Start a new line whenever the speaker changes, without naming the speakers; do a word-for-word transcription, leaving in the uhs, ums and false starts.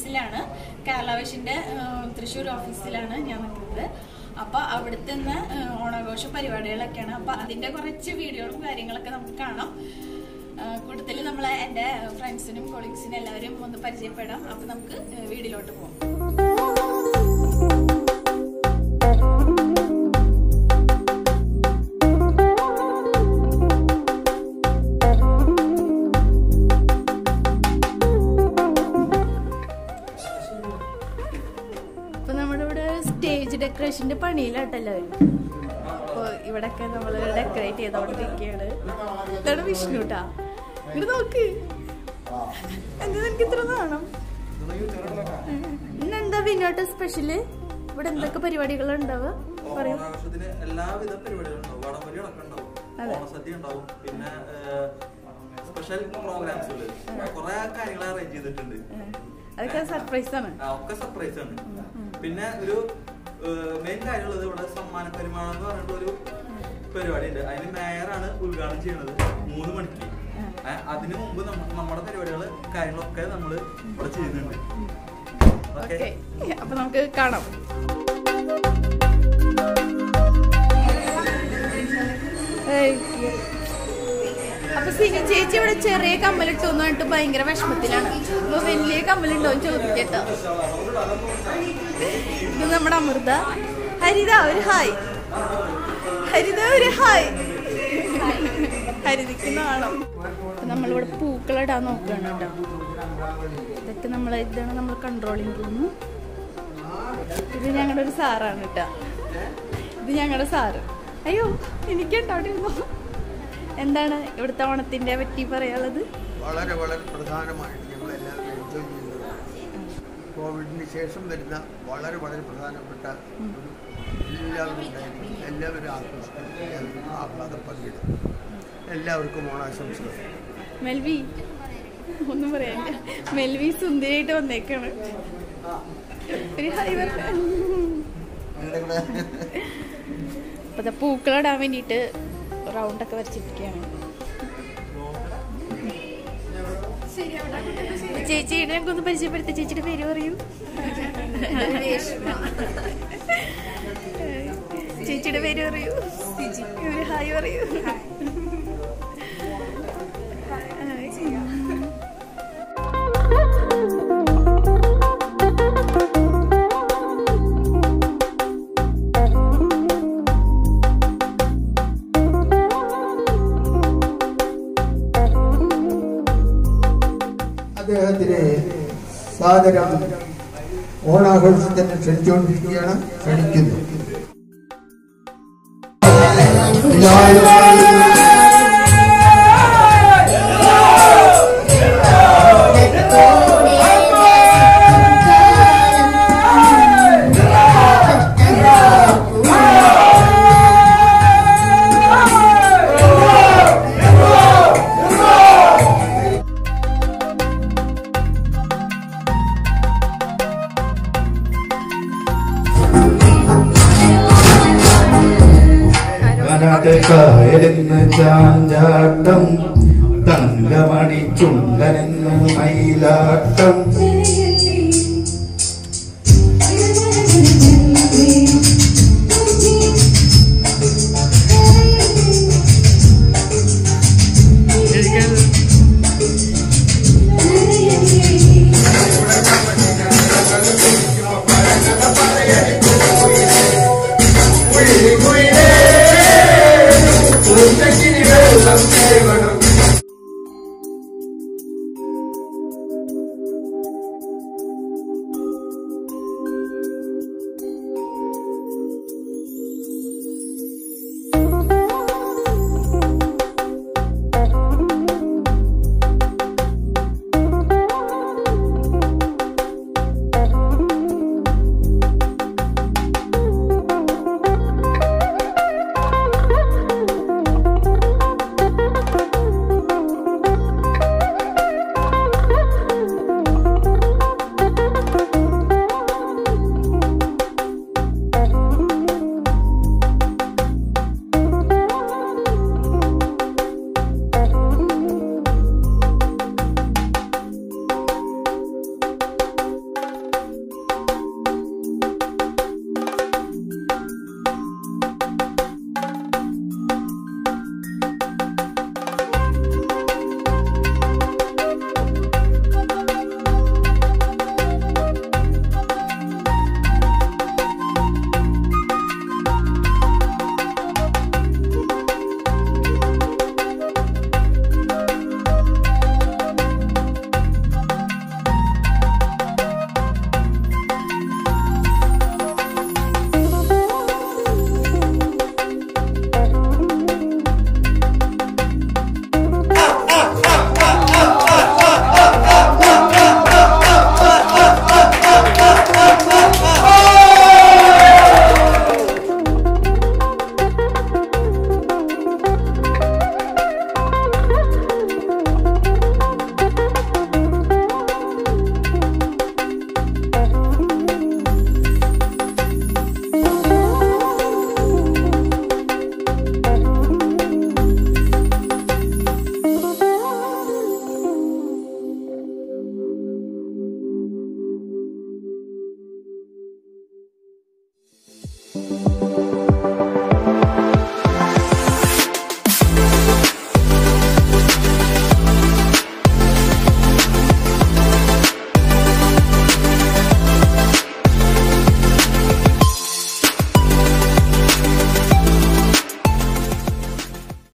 ഓഫീസിലാണ്, കേരള വിഷന്റെ തൃശ്ശൂർ ഓഫീസിലാണ് ഞാൻ നിൽക്കുന്നത്. അപ്പോൾ അവിടുത്തെ ഓണാഘോഷ പരിപാടികളൊക്കെയാണ്. അപ്പോൾ അതിൻ്റെ കുറച്ച് വീഡിയോകളും കാര്യങ്ങളൊക്കെ നമുക്ക് കാണാം. കൂടുതൽ നമ്മൾ എൻ്റെ ഫ്രണ്ട്സിനും കൊളീഗ്സിനും എല്ലാവരും ഒന്ന് പരിചയപ്പെടാം. അപ്പോൾ നമുക്ക് വീഡിയോയിലോട്ട് പോകാം. സ്റ്റേജ് ഡെക്കറേഷന്റെ പണിയിലാട്ടോ എല്ലാവരും. അപ്പോൾ ഇവിടെയൊക്കെ നമ്മൾ ഡെക്കറേറ്റ് ചെയ്തോണ്ടിരിക്കുകയാണ്. ഇതാണ് വിഷ്ണു ട്ടാ. ഇവിടെ നോക്ക്, എന്താ എനിക്ക് ഇത്ര നാണം. ഇന്നെന്താ വിനോട്ട് സ്പെഷ്യല്? ഇവിടെ എന്തൊക്കെ പരിപാടികൾ ഉണ്ടാവുക പറയൂ.
എല്ലാവിധ പരിപാടികളും ഉണ്ടാവും. വടംവലി ഉണ്ടാവും, ഓണസദ്യ ഉണ്ടാവും, പിന്നെ സ്പെഷ്യൽ പ്രോഗ്രാംസുകൾ, കുറെ കാര്യങ്ങൾ അറേഞ്ച് ചെയ്തിട്ടുണ്ട്.
അതൊക്കെ സർപ്രൈസ് ആണ്.
ഒക്കെ സർപ്രൈസ് ആണ്. പിന്നെ ഒരു മെയിൻ കാര്യമുള്ളത് ഇവിടെ സമ്മാന പരിമാണം എന്ന് പറഞ്ഞിട്ട് ഒരു പരിപാടി ഉണ്ട്. അതിന് മേയറാണ് ഉദ്ഘാടനം ചെയ്യുന്നത് മൂന്ന് മണിക്ക്. അതിനു മുമ്പ് നമ്മുടെ പരിപാടികള് കാര്യങ്ങളൊക്കെ നമ്മൾ ഇവിടെ ചെയ്യുന്നുണ്ട്.
അപ്പൊ നമുക്ക് കാണാം. അപ്പൊ സിനു ചേച്ചി ഇവിടെ ചെറിയ കമ്മലിട്ടോന്ന് പറഞ്ഞിട്ട് ഭയങ്കര വിഷമത്തിലാണ്. അപ്പൊ വലിയ കമ്മലുണ്ടോ എന്ന് ചോദിക്കട്ടോ. ഇത് നമ്മുടെ അമൃത. ഹരിത ഒരു ഹായ്. ഹരിത ഒരു ഹായ്. ഹരിതയ്ക്ക് നാണം. നമ്മളിവിടെ പൂക്കളിടാൻ നോക്കുകയാണ് കേട്ടോ. ഇതൊക്കെ നമ്മൾ ഇതാണ് നമ്മൾ കൺട്രോളിങ് റൂം. ഇത് ഞങ്ങളുടെ ഒരു സാറാണ് കേട്ടോ. ഇത് ഞങ്ങളുടെ സാറ്. അയ്യോ എനിക്കുണ്ടാവിട്ടിരുന്നു. എന്താണ് ഇവിടുത്തെ ഓണത്തിന്റെ പറ്റി പറയാനുള്ളത്?
വളരെ വളരെ പ്രധാനമായിട്ട് ഞങ്ങൾ എല്ലാവരും എൻജോയ് ചെയ്യുന്നത് കോവിഡിന് ശേഷം വരുന്ന വളരെ വളരെ പ്രധാനപ്പെട്ട എല്ലാവരും ഉണ്ടായിരുന്നു. എല്ലാവരും ആഘോഷിക്കുന്നു, എല്ലാവരും ആഹ്ലാദം പങ്കിടും. എല്ലാവർക്കും ഓണാശംസകൾ.
മെൽവി ഒന്നും പറയാനില്ല. മെൽവി സുന്ദരിയായിട്ട് വന്നേക്കാണ്. ഒരു ഹായ് പറഞ്ഞ. അപ്പൊ പൂക്കളിടാൻ വേണ്ടിയിട്ട് റൗണ്ടൊക്കെ വരച്ചിരിക്കുകയാണ്. ചേച്ചിയുടെ ഞങ്ങൾക്കൊന്ന് പരിചയപ്പെടുത്തി. ചേച്ചിയുടെ പേര് പറയൂ. ചേച്ചിയുടെ പേര് പറയൂ. ഒരു ഹായ് പറയൂ.
അദ്ദേഹത്തിനെ സാദരം ഓണാഘോഷത്തിന് ക്ഷണിച്ചുകൊണ്ടിരിക്കുകയാണ്. ക്ഷണിക്കുന്നു.
കായലെന്ന് ചാഞ്ചാട്ടം, തങ്കമണി ചുണ്ടനെന്ന് മയിലാട്ടം,